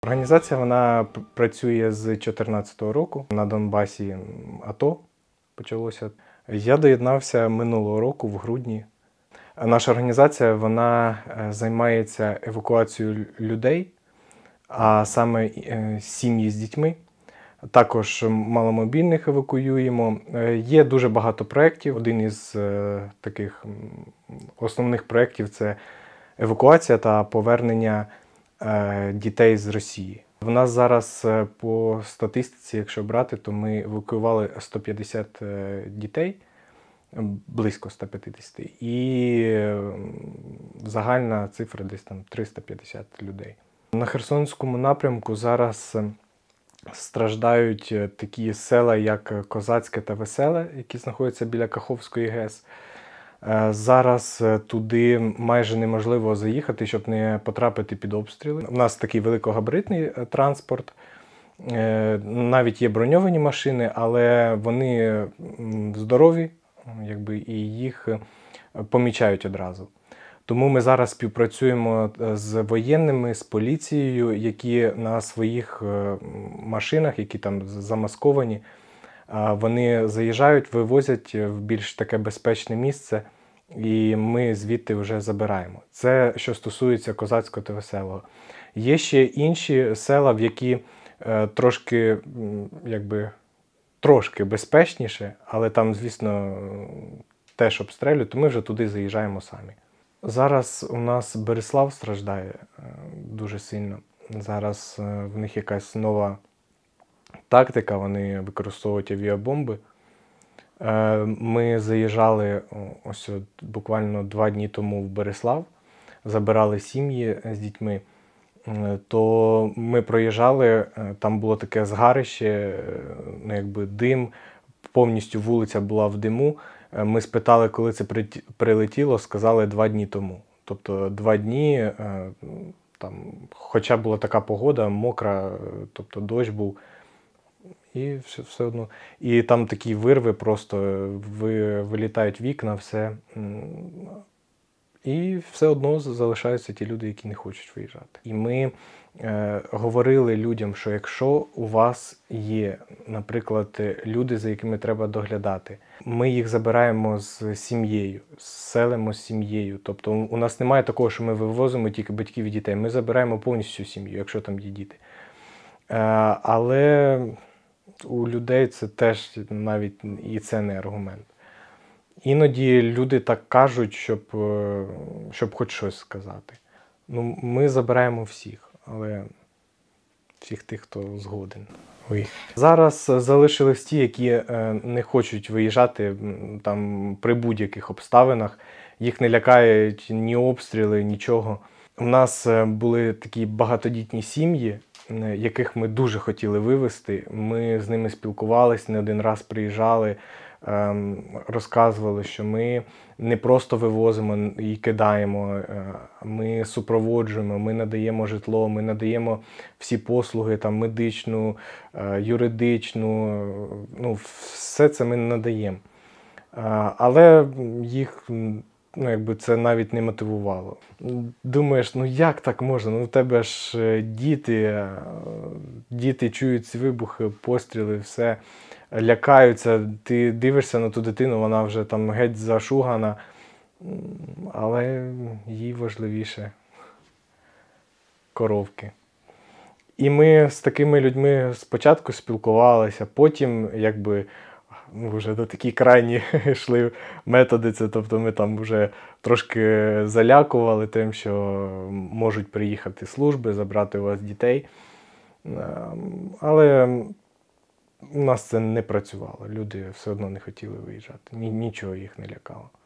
Організація вона працює з 2014 року. На Донбасі АТО почалося. Я доєднався минулого року в грудні. Наша організація вона займається евакуацією людей, а саме сім'ї з дітьми. Також маломобільних евакуюємо. Є дуже багато проєктів. Один із таких основних проєктів – це евакуація та повернення дітей з Росії. В нас зараз по статистиці, якщо брати, то ми евакуювали 150 дітей, близько 150, і загальна цифра десь там 350 людей. На Херсонському напрямку зараз страждають такі села, як Козацьке та Веселе, які знаходяться біля Каховської ГЕС. Зараз туди майже неможливо заїхати, щоб не потрапити під обстріли. У нас такий великогабаритний транспорт, навіть є броньовані машини, але вони здорові, і їх помічають одразу. Тому ми зараз співпрацюємо з воєнними, з поліцією, які на своїх машинах, які там замасковані, вони заїжджають, вивозять в більш таке безпечне місце, і ми звідти вже забираємо. Це що стосується Козацького та Веселого. Є ще інші села, в які трошки безпечніше, але там, звісно, теж обстрілюють, то ми вже туди заїжджаємо самі. Зараз у нас Берислав страждає дуже сильно. Зараз в них якась нова тактика, вони використовують авіабомби. Ми заїжджали ось буквально 2 дні тому в Берислав, забирали сім'ї з дітьми. То ми проїжджали, там було таке згарище, дим, повністю вулиця була в диму. Ми спитали, коли це прилетіло, сказали 2 дні тому. Тобто 2 дні, хоча була така погода, мокра, тобто дощ був, і все одно. І там такі вирви просто, вилітають вікна, все. І все одно залишаються ті люди, які не хочуть виїжджати. І ми говорили людям, що якщо у вас є, наприклад, люди, за якими треба доглядати, ми їх забираємо з сім'єю, селимо з сім'єю. Тобто у нас немає такого, що ми вивозимо тільки батьків і дітей. Ми забираємо повністю сім'ю, якщо там є діти. Але у людей це теж навіть і це не аргумент. Іноді люди так кажуть, щоб хоч щось сказати. Ми забираємо всіх, але всіх тих, хто згоден. Зараз залишились ті, які не хочуть виїжджати там при будь-яких обставинах. Їх не лякають ні обстріли, нічого. У нас були такі багатодітні сім'ї, яких ми дуже хотіли вивезти. Ми з ними спілкувалися, не один раз приїжджали, розказували, що ми не просто вивозимо і кидаємо, ми супроводжуємо, ми надаємо житло, ми надаємо всі послуги, там, медичну, юридичну, все це ми надаємо. Але їх це навіть не мотивувало. Думаєш, як так можна? У тебе ж діти чують ці вибухи, постріли, все, лякаються, ти дивишся на ту дитину, вона вже там геть зашугана, але їй важливіше коровки. І ми з такими людьми спочатку спілкувалися, потім вже до такі крайні йшли методи, тобто ми там вже трошки залякували тим, що можуть приїхати служби, забрати у вас дітей. Але у нас це не працювало, люди все одно не хотіли виїжджати, нічого їх не лякало.